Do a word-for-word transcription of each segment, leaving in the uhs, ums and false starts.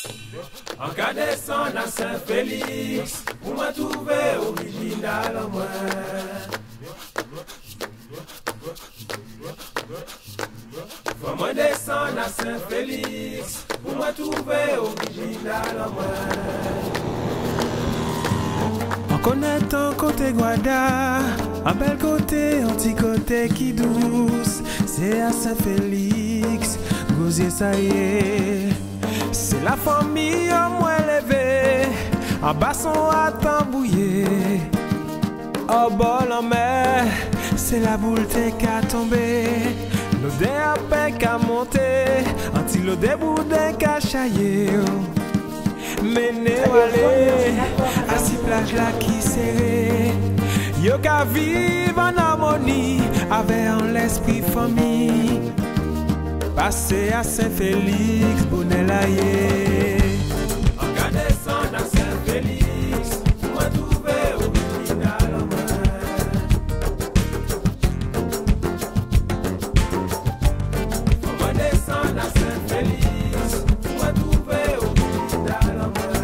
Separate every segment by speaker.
Speaker 1: En cas descend à Saint-Félix, pour me trouver original en moi. Faut me descendre à Saint-Félix, pour me trouver original en moi. En connaissant côté Guada, un bel côté, un petit côté qui douce, c'est à Saint-Félix, Gosier ça y est. C'est la famille en moins levée, en basson à tambouiller. Au bol en mer, c'est la boule qu'à tomber. L'odé à peine qu'à monter, anti l'odé boudin qu'à chailler. Mené aller, à si plage là qui serré. Yo qu'à vivre en harmonie, avec en l'esprit famille. Passer à Saint-Félix, bonnet laillé. En cas descendre à Saint-Félix, pour me trouver original en moi. Faut me descendre à Saint-Félix, pour me trouver original en moi.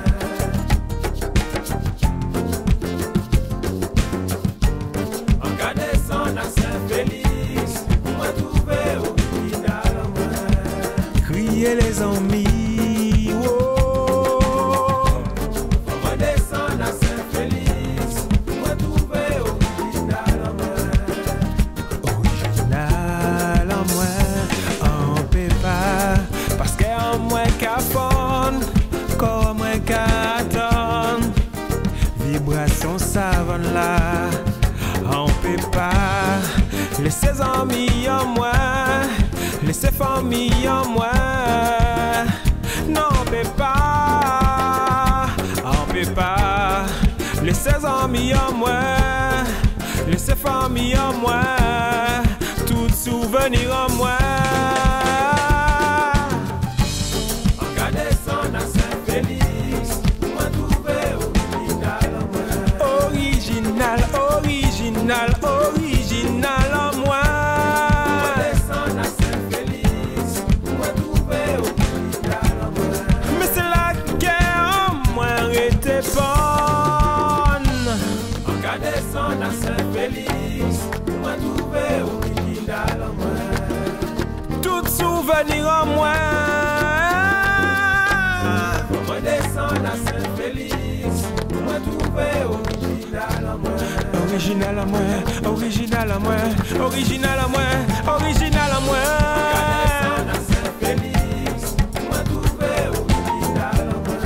Speaker 1: En cas descendre à Saint-Félix, pour me trouver original en moi. Crier les amis, oh. Faut me descendre à Saint-Félix, pour me trouver original en moi. Original en moi, on peut pas, parce qu'en moi qu'à fondre, comme moi qu'à attendre. Vibration savane là, on peut pas, laisser amis en moi. Laissez famille en moi. Non, on peut pas. On peut pas. Laissez amis en moi. Laissez famille en moi. Tout souvenir en moi. En cas descendre à Saint-Félix, pour me trouver original en moi. Original, original, original en moi. En cas descendre à Saint-Félix, pour me trouver original en moi. Tout souvenir en moi. Faut me descendre à Saint-Félix, pour me trouver original en moi. Original en moi, original en moi, original en moi, original en moi. En cas descendre à Saint-Félix, pour me trouver original en moi.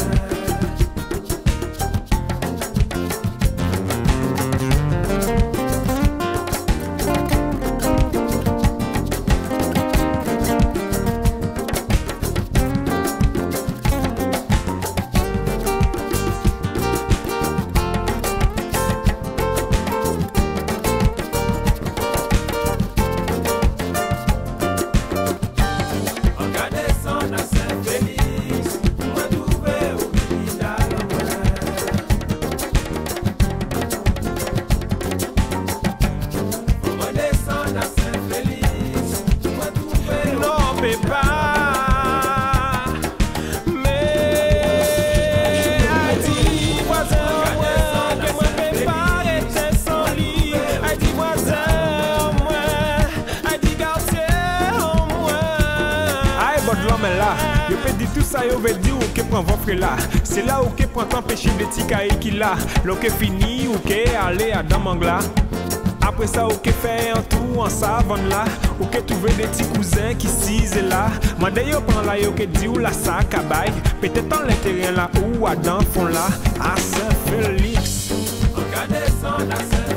Speaker 1: Yo peut dire tout ça, yo veut dire ou que prend votre là. C'est là où que prend t'empêcher de tikaï qui là. L'eau que fini ou que aller à Damangla. Après ça, ou que fait un tour en savane là. Ou que trouver des petits cousins qui s'isent là. Mande yo prend là, yo que dit ou la sac à bail. Peut-être en l'intérieur là ou à dans fond là. À Saint-Félix. En cas descendre à Saint-Félix.